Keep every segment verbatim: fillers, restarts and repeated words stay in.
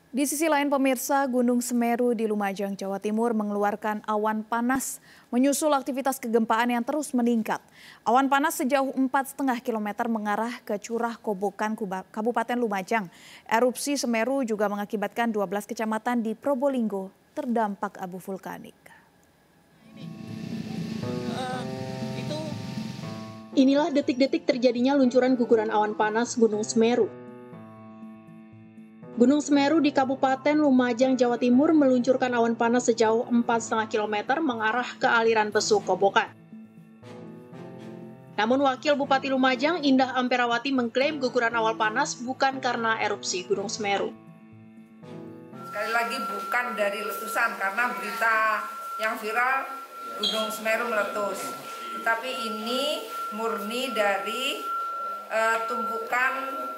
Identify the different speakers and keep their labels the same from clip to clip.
Speaker 1: Di sisi lain pemirsa, Gunung Semeru di Lumajang, Jawa Timur mengeluarkan awan panas menyusul aktivitas kegempaan yang terus meningkat. Awan panas sejauh empat koma lima kilometer mengarah ke Curah Kobokan, Kabupaten Lumajang. Erupsi Semeru juga mengakibatkan dua belas kecamatan di Probolinggo terdampak abu vulkanik.
Speaker 2: Inilah detik-detik terjadinya luncuran guguran awan panas Gunung Semeru. Gunung Semeru di Kabupaten Lumajang, Jawa Timur meluncurkan awan panas sejauh empat koma lima kilometer mengarah ke aliran Besu Kobokan. Namun Wakil Bupati Lumajang, Indah Amperawati mengklaim guguran awan panas bukan karena erupsi Gunung Semeru.
Speaker 3: Sekali lagi bukan dari letusan, karena berita yang viral Gunung Semeru meletus. Tetapi ini murni dari uh, tumpukan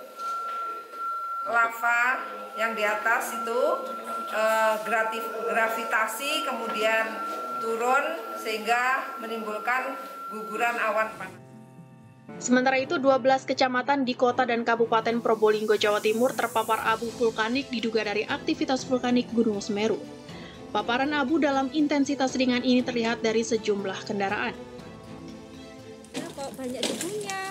Speaker 3: lava yang di atas itu uh, gratif, gravitasi kemudian turun sehingga menimbulkan guguran awan panas.
Speaker 2: Sementara itu, dua belas kecamatan di kota dan Kabupaten Probolinggo, Jawa Timur terpapar abu vulkanik diduga dari aktivitas vulkanik Gunung Semeru. Paparan abu dalam intensitas ringan ini terlihat dari sejumlah kendaraan.
Speaker 4: Ya, kok banyak debunya.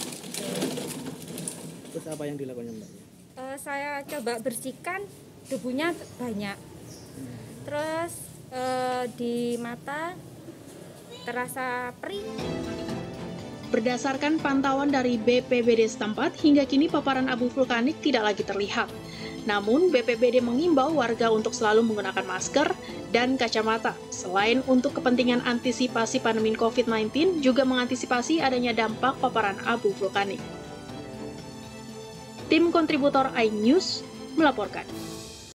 Speaker 5: Terus apa yang dilakukan Mbak?
Speaker 4: Uh, saya coba bersihkan, debunya banyak. Terus uh, di mata terasa perih.
Speaker 2: Berdasarkan pantauan dari B P B D setempat, hingga kini paparan abu vulkanik tidak lagi terlihat. Namun, B P B D mengimbau warga untuk selalu menggunakan masker dan kacamata. Selain untuk kepentingan antisipasi pandemi covid sembilan belas, juga mengantisipasi adanya dampak paparan abu vulkanik. Tim kontributor iNews melaporkan.